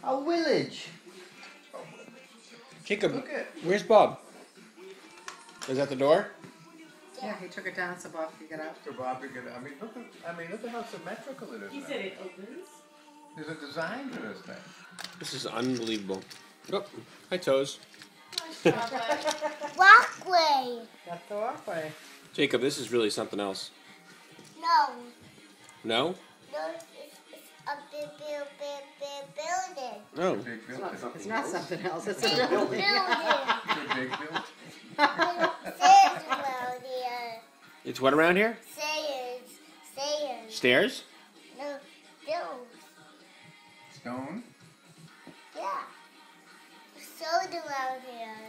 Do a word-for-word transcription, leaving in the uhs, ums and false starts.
A village. Jacob, Look at. where's Bob? Is that the door? Yeah, he took it down so Bob could get out. So Bob could get. I mean, look at. I mean, look at how symmetrical it is. He now. said it opens. There's a design to this thing. This is unbelievable. Oh, hi, Toes. Walkway. That's the walkway. Jacob, this is really something else. No. No? No, it's, it's a big, big, big, big building. Oh. Big It's building. not, it's not something else. It's Big a building. building. It's a big building. Stairs around here. It's what around here? Stairs. Stairs. Stairs? No, bills. Stone. Yeah. Soda around here.